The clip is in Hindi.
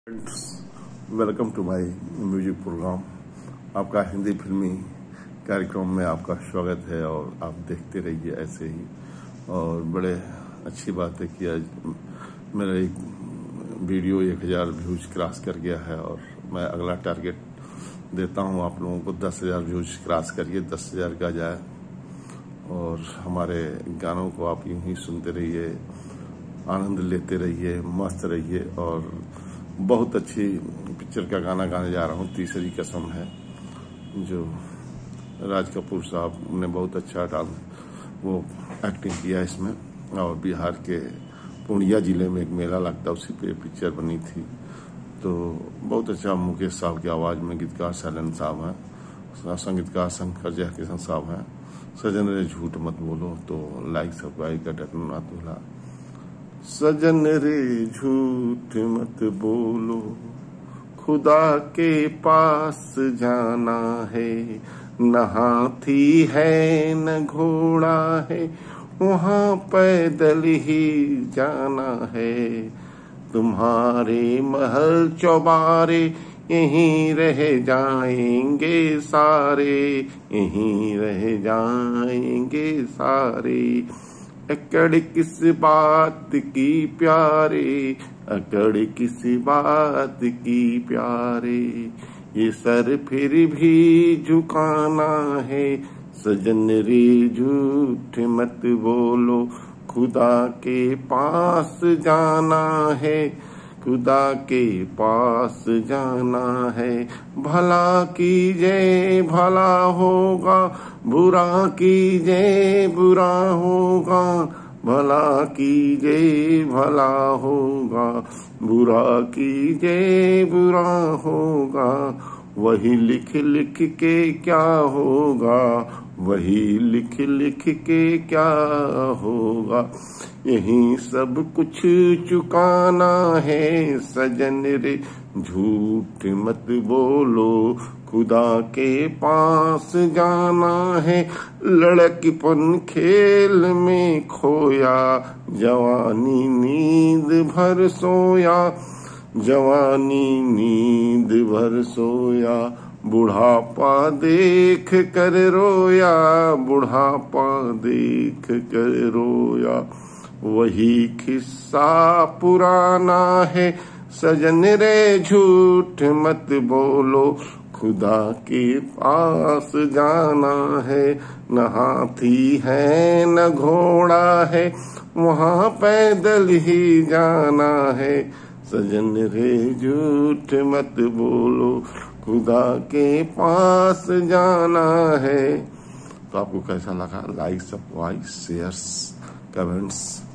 Friends, welcome to my music program. आपका हिंदी फिल्मी कार्यक्रम में आपका स्वागत है और आप देखते रहिए ऐसे ही। और बड़े अच्छी बात है कि आज मेरा एक वीडियो 1000 व्यूज क्रॉस कर गया है और मैं अगला टारगेट देता हूं आप लोगों को 10,000 व्यूज क्रॉस करिए, 10,000 का जाए और हमारे गानों को आप यूं ही सुनते रहिए, आनंद लेते रहिए, मस्त रहिए। और बहुत अच्छी पिक्चर का गाना गाने जा रहा हूँ, तीसरी कसम है, जो राज कपूर साहब ने बहुत अच्छा वो एक्टिंग किया इसमें। और बिहार के पूर्णिया जिले में एक मेला लगता है, उसी पे पिक्चर बनी थी। तो बहुत अच्छा मुकेश साहब की आवाज में गीतकार शैलन साहब हैं, संगीतकार शंकर जयकिशन साहब हैं। सजन रे झूठ मत बोलो, तो लाइक सब्सक्राइब का बटन ना भूला। सजन रे झूठ मत बोलो, खुदा के पास जाना है, न हाथी है न घोड़ा है, वहाँ पैदल ही जाना है। तुम्हारे महल चौबारे यहीं रह जाएंगे सारे, यहीं रह जाएंगे सारे। अकड़ किस बात की प्यारे, अकड़ किस बात की प्यारे, ये सर फिर भी झुकाना है। सजन रे झूठ मत बोलो, खुदा के पास जाना है, खुदा के पास जाना है। भला कीजिए भला होगा, बुरा कीजिए बुरा होगा, भला कीजिए भला होगा, बुरा कीजिए बुरा होगा। वही लिख लिख के क्या होगा, वही लिख लिख के क्या होगा। यही सब कुछ चुकाना है। सजन रे झूठ मत बोलो, खुदा के पास जाना है। लड़कपन खेल में खोया, जवानी नींद भर सोया, जवानी नींद भर सोया। बुढ़ापा देख कर रोया, बुढ़ापा देख कर रोया। वही किस्सा पुराना है। सजन रे झूठ मत बोलो, खुदा के पास जाना है। न हाथी है न घोड़ा है, वहाँ पैदल ही जाना है। सजन रे झूठ मत बोलो, खुदा के पास जाना है। तो आपको कैसा लगा? Like, subscribe, shares, comments